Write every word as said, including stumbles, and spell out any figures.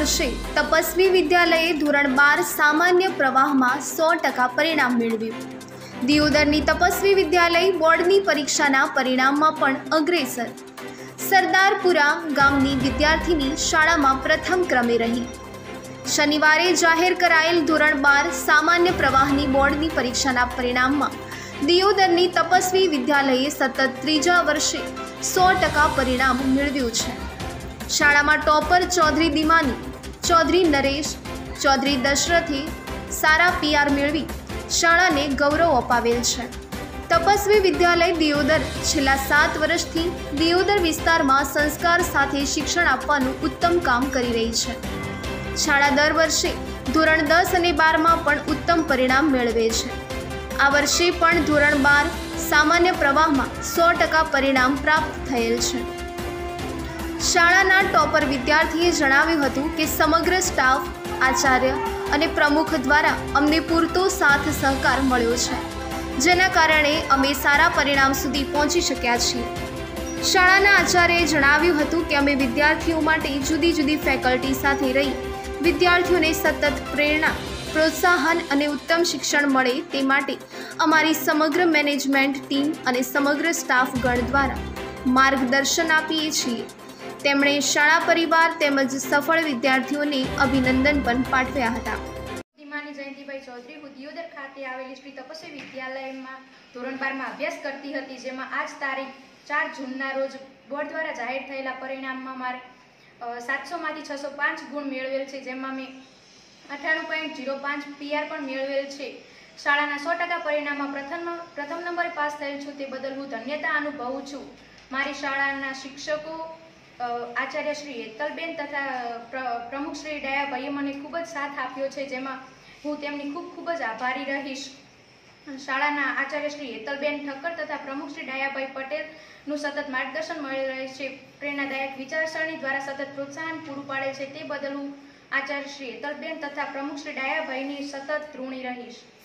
वर्षे तपस्वी विद्यालये धोरण बार सामान्य प्रवाहમાં સો ટકા પરિણામ મેળવ્યું। દિયોદરની તપસ્વી વિદ્યાલય બોર્ડની પરીક્ષાના પરિણામમાં પણ અગ્રેસર। સરદારપુરા ગામની વિદ્યાર્થીની શાળામાં પ્રથમ ક્રમે રહી। શનિવારે જાહેર કરાયેલ ધોરણ બાર સામાન્ય પ્રવાહની બોર્ડની પરીક્ષાના પરિણામમાં દિયોદરની તપસ્વી વિદ્યાલયે સતત ત્રીજા વર્ષે સો ટકા પરિણામ મેળવ્યું છે। શાળામાં ટોપર ચૌધરી દિમાની, ચૌધરી નરેશ, ચૌધરી દશરથે સારા પીઆર મેળવી શાળાને ગૌરવ અપાવેલ છે। તપસ્વી વિદ્યાલય દિયોદર છેલ્લા સાત વર્ષથી દિયોદર વિસ્તારમાં સંસ્કાર સાથે શિક્ષણ આપવાનું ઉત્તમ કામ કરી રહી છે। શાળા દર વર્ષે ધોરણ દસ અને બારમાં પણ ઉત્તમ પરિણામ મેળવે છે। આ વર્ષે પણ ધોરણ બાર સામાન્ય પ્રવાહમાં સો ટકા પરિણામ પ્રાપ્ત થયેલ છે। શાળાના ટોપર વિદ્યાર્થીએ જણાવ્યું હતું કે સમગ્ર સ્ટાફ, આચાર્ય અને પ્રમુખ દ્વારા અમને પૂરતો સાથ સહકાર મળ્યો છે, જેના કારણે અમે સારા પરિણામ સુધી પહોંચી શક્યા છીએ। શાળાના આચાર્યએ જણાવ્યું હતું કે અમે વિદ્યાર્થીઓ માટે જુદી જુદી ફેકલ્ટી સાથે રહી વિદ્યાર્થીઓને સતત પ્રેરણા, પ્રોત્સાહન અને ઉત્તમ શિક્ષણ મળે તે માટે અમારી સમગ્ર મેનેજમેન્ટ ટીમ અને સમગ્ર સ્ટાફગણ દ્વારા માર્ગદર્શન આપીએ છીએ। તેમણે શાળા પરિવાર તેમજ સફળ વિદ્યાર્થીઓને અભિનંદન પણ પાઠવ્યા હતા। ધીમાની જયંતિભાઈ ચૌધરી હું દિયોદર ખાતે આવેલી શ્રી તપસ્વી વિદ્યાલયમાં ધોરણ બારમાં અભ્યાસ કરતી હતી, જેમાં આજ તારીખ ચાર જૂનના રોજ બોર્ડ દ્વારા જાહેર થયેલા પરિણામમાં મારે સાતસોમાંથી છસો પાંચ ગુણ મેળવેલ છે, જેમાં મેં અઠ્ઠાણું પોઈન્ટ ઝીરો પાંચ પીઆર પણ મેળવેલ છે। શાળાના સો ટકા પરિણામમાં પ્રથમ પ્રથમ નંબરે પાસ થયેલ છું, તે બદલ હું ધન્યતા અનુભવું છું। મારી શાળાના શિક્ષકો, આચાર્ય શ્રી હેતલબેન તથા પ્રમુખ શ્રી ડાયાભાઈએ મને ખૂબ જ સાથ આપ્યો છે, જેમાં હું તેમની ખૂબ ખૂબ જ આભારી રહીશ। શાળાના આચાર્ય શ્રી હેતલબેન ઠક્કર તથા પ્રમુખ શ્રી ડાયાભાઈ પટેલનું સતત માર્ગદર્શન મળી રહે છે, પ્રેરણાદાયક વિચારસરણી દ્વારા સતત પ્રોત્સાહન પૂરું પાડે છે, તે બદલ હું આચાર્ય શ્રી હેતલબેન તથા પ્રમુખ શ્રી ડાયાભાઈની સતત ઋણી રહીશ।